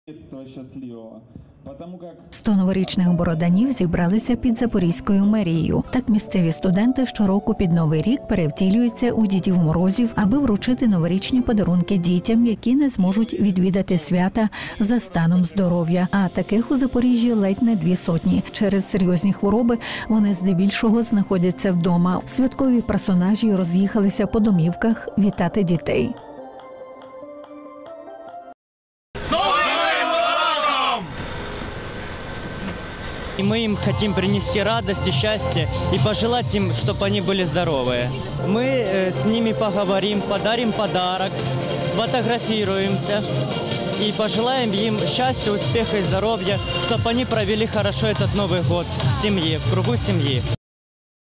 100 новорічних бороданів зібралися під Запорізькою мерією. Так місцеві студенти щороку під Новий рік перевтілюються у Дідів Морозів, аби вручити новорічні подарунки дітям, які не зможуть відвідати свята за станом здоров'я. А таких у Запоріжжі ледь не 200. Через серйозні хвороби вони здебільшого знаходяться вдома. Святкові персонажі роз'їхалися по домівках вітати дітей. И мы им хотим принести радость и счастье и пожелать им, чтобы они были здоровые. Мы с ними поговорим, подарим подарок, сфотографируемся и пожелаем им счастья, успеха и здоровья, чтобы они провели хорошо этот Новый год в семье, в кругу семьи.